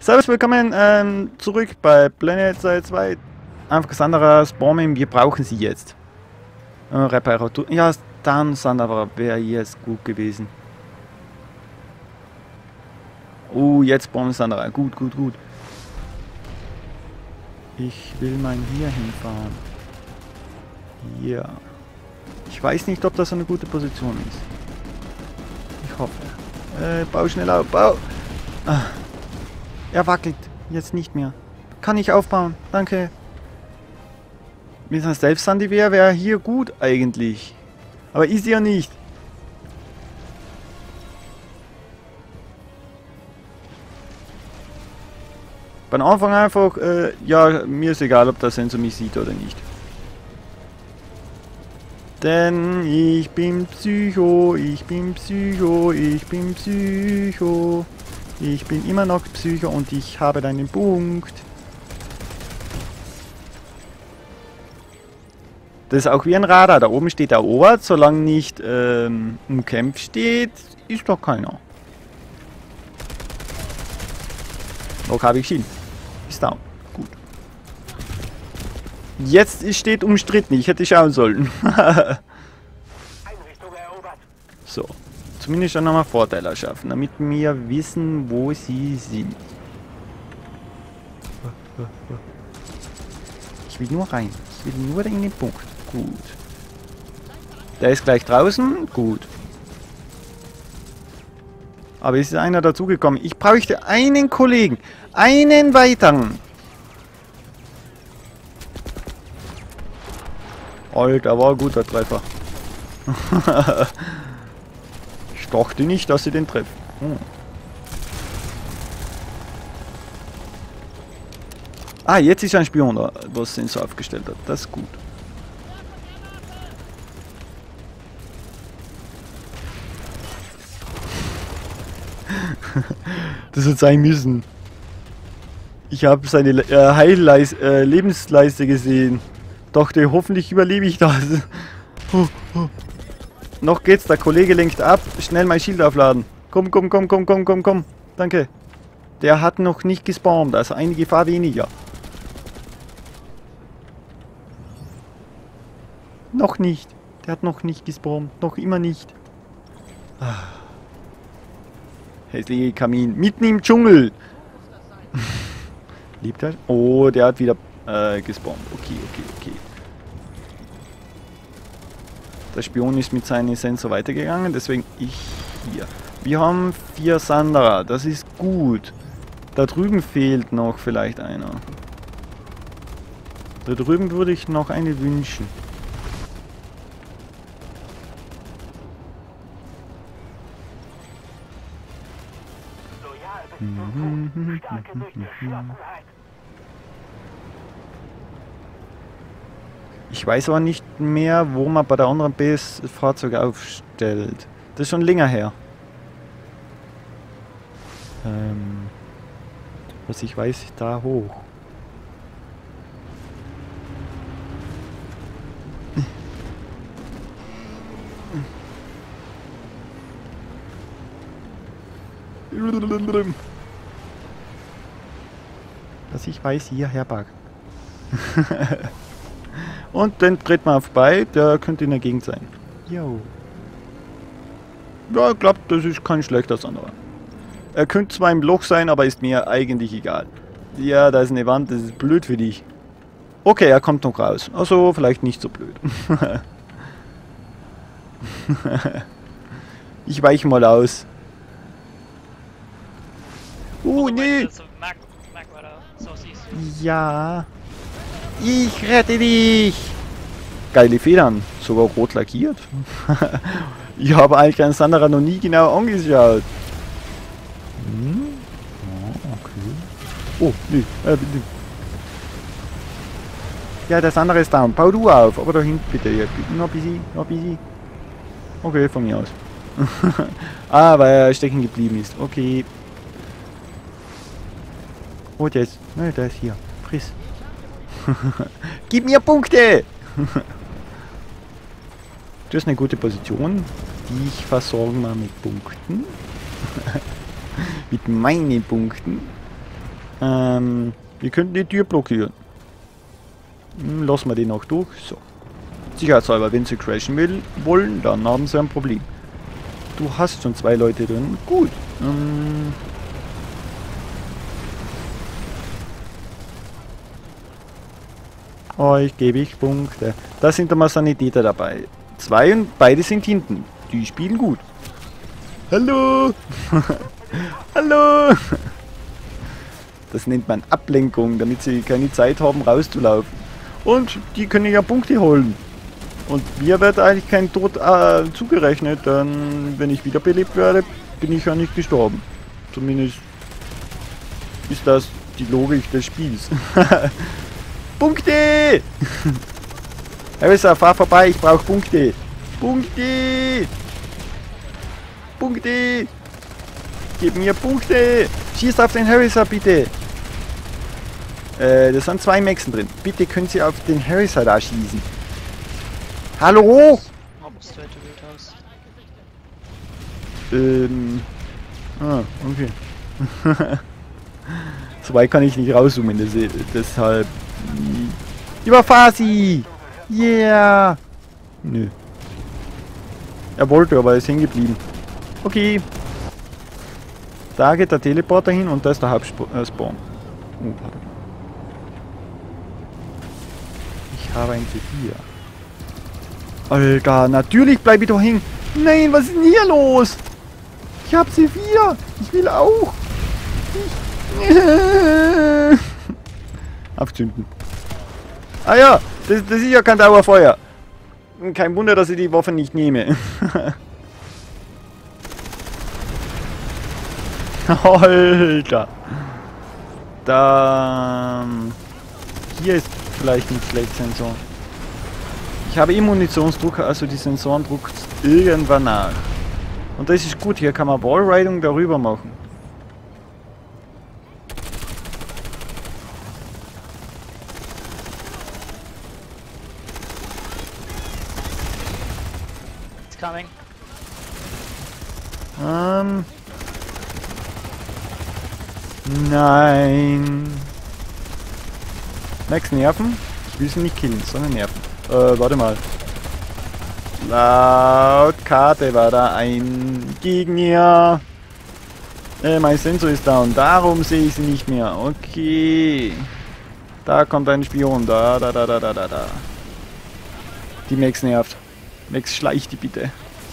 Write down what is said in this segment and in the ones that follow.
Servus, willkommen zurück bei Planet Side 2. Einfach Sandra spawnen, wir brauchen sie jetzt. Reparatur. Ja, dann Sandra wäre jetzt gut gewesen. Oh, jetzt spawnen Sandra. Gut, gut, gut. Ich will mal hier hinfahren. Hier. Ich weiß nicht, ob das eine gute Position ist. Ich hoffe. Bau schnell auf. Bau. Ah. Er wackelt. Jetzt nicht mehr. Kann ich aufbauen. Danke. Mit einer Selbstsandy wäre hier gut eigentlich. Aber ist ja nicht. Beim Anfang einfach, ja, mir ist egal, ob der Sensor mich sieht oder nicht. Denn ich bin Psycho, ich bin Psycho, ich bin Psycho. Ich bin immer noch Psycho und ich habe deinen Punkt. Das ist auch wie ein Radar. Da oben steht der Ort. Solange nicht umkämpft steht, ist doch keiner. Noch habe ich ihn. Ist down. Gut. Jetzt steht umstritten. Ich hätte schauen sollen. So. Zumindest schon nochmal Vorteile erschaffen, damit wir wissen, wo sie sind. Ich will nur rein. Ich will nur in den Punkt. Gut. Der ist gleich draußen. Gut. Aber es ist einer dazugekommen. Ich bräuchte einen Kollegen. Einen weiteren. Alter, war ein guter Treffer. Ich dachte nicht, dass sie den treffen. Oh. Ah, jetzt ist ein Spion da, was den so aufgestellt hat. Das ist gut. Das hat sein müssen. Ich habe seine Lebensleiste gesehen. Dachte, hoffentlich überlebe ich das. Noch geht's, der Kollege lenkt ab. Schnell mein Schild aufladen. Komm, komm, komm, komm, komm, komm, komm. Danke. Der hat noch nicht gespawnt, also eine Gefahr weniger. Noch nicht. Der hat noch nicht gespawnt. Noch immer nicht. Ah. Hässliche Kamin. Mitten im Dschungel. Liebt er? Oh, der hat wieder gespawnt. Okay, okay, okay. Der Spion ist mit seinem Sensor weitergegangen, deswegen ich hier. Wir haben 4 Sandra, das ist gut. Da drüben fehlt noch vielleicht einer. Da drüben würde ich noch eine wünschen. Ich weiß aber nicht mehr, wo man bei der anderen BS Fahrzeuge aufstellt. Das ist schon länger her. Was ich weiß, da hoch. Was ich weiß, hier Herberg. Und dann dreht man vorbei, der könnte in der Gegend sein. Jo. Ja, ich glaube, das ist kein schlechter Sandra. Er könnte zwar im Loch sein, aber ist mir eigentlich egal. Ja, da ist eine Wand, das ist blöd für dich. Okay, er kommt noch raus. Also, vielleicht nicht so blöd. Ich weiche mal aus. Nee. Ja. Ich rette dich! Geile Federn, sogar rot lackiert. Ich habe eigentlich einen Sandra noch nie genau angeschaut. Hm? Oh, okay. Oh, nee, bitte. Ja, der Sandra ist down. Bau du auf, aber da hinten bitte. Ja, noch ein bisschen, noch ein bisschen. Okay, von mir aus. Ah, weil er stecken geblieben ist. Okay. Oh, der ist. Ne, der ist hier. Friss. Gib mir Punkte! Das ist eine gute Position. Die ich versorgen mal mit Punkten. Mit meinen Punkten. Wir könnten die Tür blockieren. Lassen wir den noch durch. So. Sicherheitshalber, wenn sie crashen wollen, dann haben sie ein Problem. Du hast schon 2 Leute drin. Gut. Euch gebe ich Punkte. Da sind einmal Sanitäter dabei. 2 und beide sind hinten. Die spielen gut. Hallo! Hallo! Das nennt man Ablenkung, damit sie keine Zeit haben, rauszulaufen. Und die können ja Punkte holen. Und mir wird eigentlich kein Tod zugerechnet, denn wenn ich wiederbelebt werde, bin ich ja nicht gestorben. Zumindest ist das die Logik des Spiels. Punkte! Harrison, fahr vorbei, ich brauche Punkte. Punkte! Punkte! Gib mir Punkte! Schießt auf den Harrison, bitte! Da sind 2 Maxen drin. Bitte können Sie auf den Harrison da schießen. Hallo? Okay. So weit kann ich nicht rauszoomen, deshalb... Überfahr sie! Yeah! Nö. Er wollte, aber er ist hängen geblieben. Okay. Da geht der Teleporter hin und da ist der Hauptspawn. Oh, pardon. Ich habe ein C4. Alter, natürlich bleibe ich doch hängen. Nein, was ist denn hier los? Ich habe C4. Ich will auch. Abzünden. Ah ja, das ist ja kein Dauerfeuer. Kein Wunder, dass ich die Waffe nicht nehme. Alter. Da... Hier ist vielleicht ein schlecht Sensor. Ich habe Munitionsdruck, also die Sensoren druckt irgendwann nach. Und das ist gut, hier kann man Wallriding darüber machen. It's coming. Nein. Max nerven? Ich will sie nicht killen, sondern nerven. Warte mal. Laut Karte war da ein Gegner. Mein Sensor ist down, darum sehe ich sie nicht mehr. Okay. Da kommt ein Spion. Da. Die Max nervt. Max, schleich die bitte.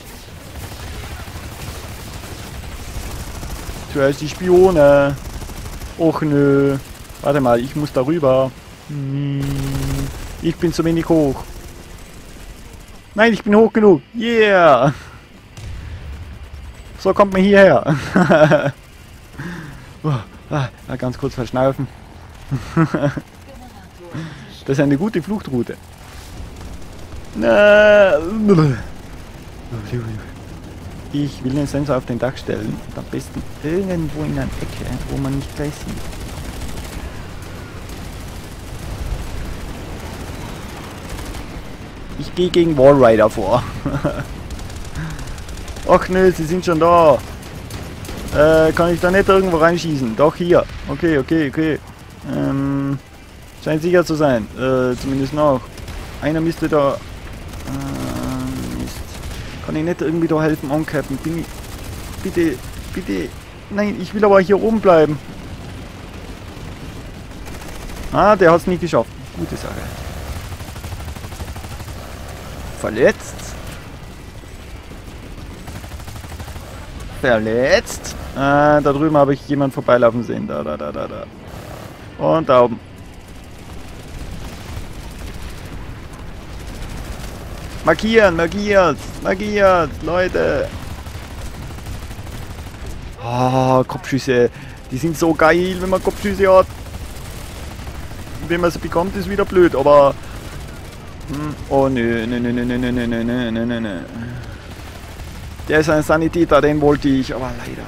Zuerst die Spione. Och nö. Warte mal, ich muss darüber. Ich bin zu wenig hoch. Nein, ich bin hoch genug. Yeah. So kommt man hierher. Ganz kurz verschnaufen. Das ist eine gute Fluchtroute. Ich will den Sensor auf den Dach stellen. Und am besten irgendwo in einer Ecke, wo man nicht gleich sieht. Ich gehe gegen Wallrider vor. Ach nö, sie sind schon da. Kann ich da nicht irgendwo reinschießen? Doch, hier. Okay. Scheint sicher zu sein. Zumindest noch. Einer müsste da... Mist. Kann ich nicht irgendwie da helfen ancappen? Bin ich... Bitte... Nein, ich will aber hier oben bleiben. Ah, der hat es nicht geschafft. Gute Sache. Verletzt. Da drüben habe ich jemanden vorbeilaufen sehen. Da. Und da oben. Markiert, Leute. Ah, Kopfschüsse. Die sind so geil, wenn man Kopfschüsse hat. Wenn man sie bekommt, ist wieder blöd, aber... Oh nö. Der ist ein Sanitäter, den wollte ich, aber leider.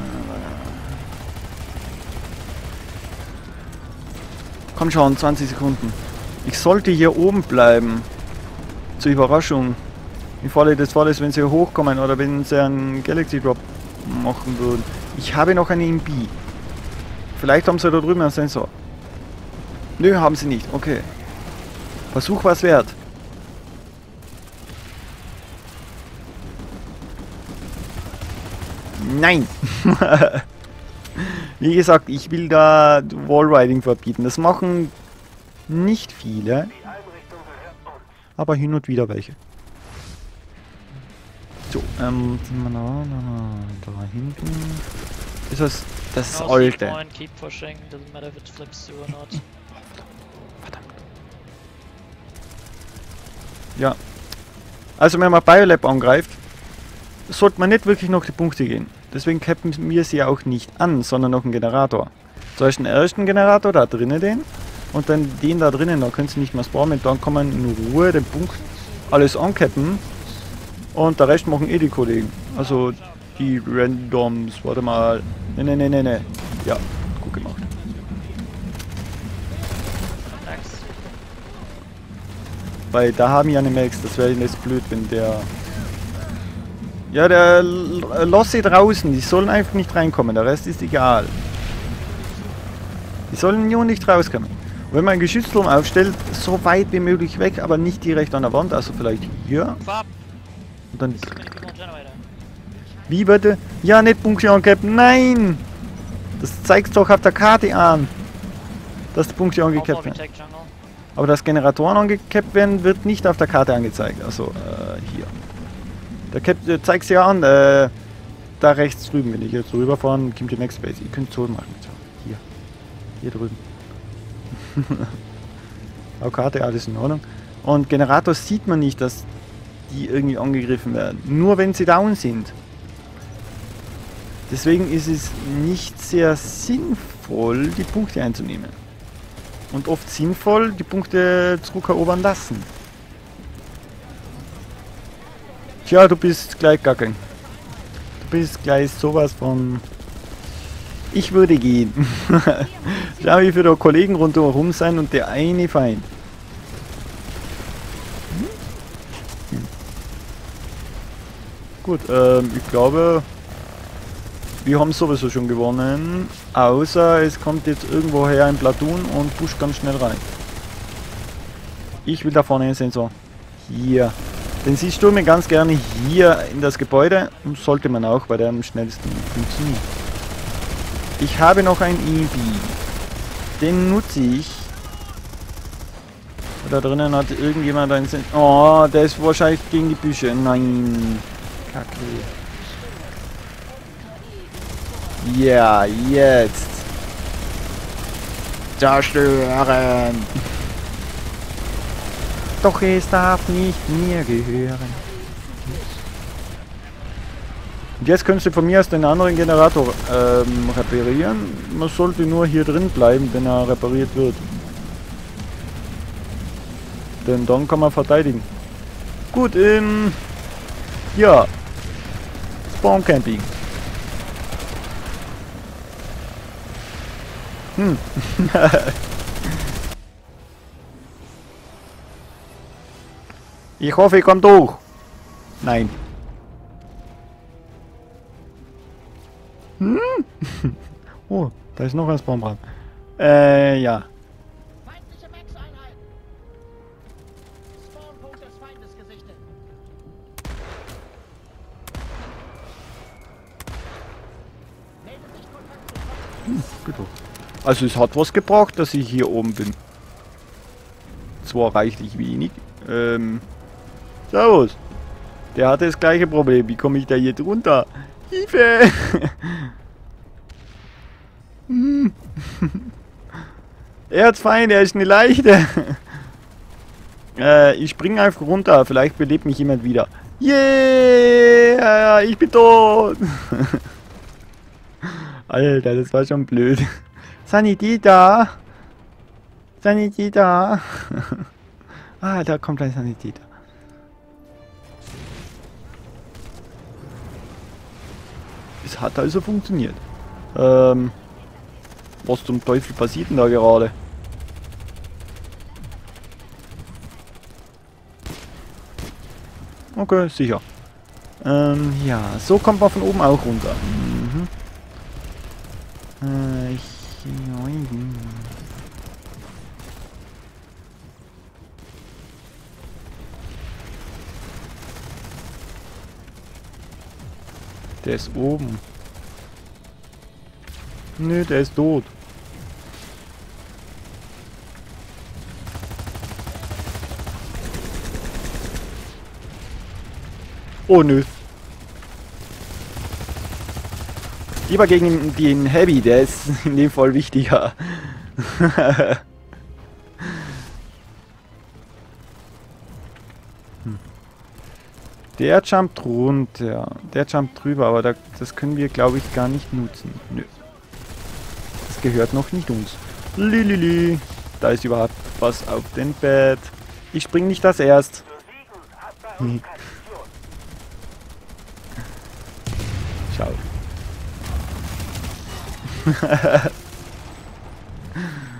Komm schon, 20 Sekunden. Ich sollte hier oben bleiben. Zur Überraschung. Wie voll das ist, wenn sie hochkommen oder wenn sie einen Galaxy Drop machen würden. Ich habe noch eine Imbi. Vielleicht haben sie da drüben einen Sensor. Nö, haben sie nicht. Okay. Versuch was wert. Nein! Wie gesagt, ich will da Wallriding verbieten. Das machen nicht viele. Aber hin und wieder welche. So, sind wir da hinten. Ist das alte. Ja. Also wenn man Biolab angreift, sollte man nicht wirklich noch die Punkte gehen. Deswegen cappen wir sie auch nicht an, sondern noch einen Generator. Zuerst den ersten Generator, da drinnen den. Und dann den da drinnen, da können sie nicht mehr spawnen. Dann kann man in Ruhe den Punkt alles ancappen. Und der Rest machen eh die Kollegen. Also die Randoms, warte mal. Ne. Ja, gut gemacht. Weil da haben ja eine Max, das wäre jetzt blöd, wenn der... Ja, der lass sie draußen, die sollen einfach nicht reinkommen, der Rest ist egal. Die sollen nur nicht rauskommen. Und wenn man einen Geschützturm aufstellt, so weit wie möglich weg, aber nicht direkt an der Wand, also vielleicht hier. Und dann... Wie bitte? Ja, nicht Punkte ancappen, nein! Das zeigt doch auf der Karte an, dass die Punkte angecappt werden. Aber dass Generatoren angecappt werden, wird nicht auf der Karte angezeigt. Also, hier. Der zeigt es ja an, da rechts drüben. Wenn ich jetzt rüberfahren, kommt die Next Base. Ihr könnt so machen. Hier. Hier drüben. Auf Karte, alles in Ordnung. Und Generator sieht man nicht, dass die irgendwie angegriffen werden. Nur wenn sie down sind. Deswegen ist es nicht sehr sinnvoll, die Punkte einzunehmen. Und oft sinnvoll, die Punkte zurückerobern lassen. Tja, du bist gleich gackeln. Du bist gleich sowas von... Ich würde gehen. Schau, wie viele Kollegen rundherum sein und der eine Feind. Gut, ich glaube... Wir haben sowieso schon gewonnen, außer es kommt jetzt irgendwo her ein Platoon und pusht ganz schnell rein. Ich will da vorne einen Sensor. Hier. Den siehst du mir ganz gerne hier in das Gebäude. Sollte man auch, weil der am schnellsten funktioniert. Ich habe noch ein EB. Den nutze ich. Da drinnen hat irgendjemand einen Sensor. Oh, der ist wahrscheinlich gegen die Büsche. Nein. Kacke. Ja, jetzt. Zerstören. Doch es darf nicht mir gehören. Und jetzt könntest du von mir aus den anderen Generator reparieren. Man sollte nur hier drin bleiben, wenn er repariert wird. Denn dann kann man verteidigen. Gut, ja. Spawn Camping. Ich hoffe, ich komme durch. Nein. Oh, da ist noch ein Spawnbrand. Ja. Feindliche Max-Einheit. Spawnpunkt des Feindes gesichtet. Meldet sich Kontakt zu Gut. Also es hat was gebracht, dass ich hier oben bin. Zwar reichlich wenig. Servus. Der hatte das gleiche Problem. Wie komme ich da jetzt runter? Hilfe! Er hat's fein, er ist eine Leichte. Ich springe einfach runter. Vielleicht belebt mich jemand wieder. Yeah! Ich bin tot! Alter, das war schon blöd. Sanitäter! Sanitäter! Ah, da kommt ein Sanitäter. Es hat also funktioniert. Was zum Teufel passiert denn da gerade? Okay, sicher. Ja, so kommt man von oben auch runter. Mhm. Der ist oben. Nö, der ist tot. Oh nö. Lieber gegen den Heavy, der ist in dem Fall wichtiger. Der jumpt runter. Der jumpt drüber, aber das können wir, glaube ich, gar nicht nutzen. Nö. Das gehört noch nicht uns. Lilili. Da ist überhaupt was auf dem Bett. Ich spring nicht das erst. Schau.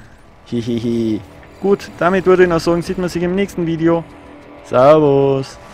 Hihihi. Gut, damit würde ich noch sagen, sieht man sich im nächsten Video. Servus.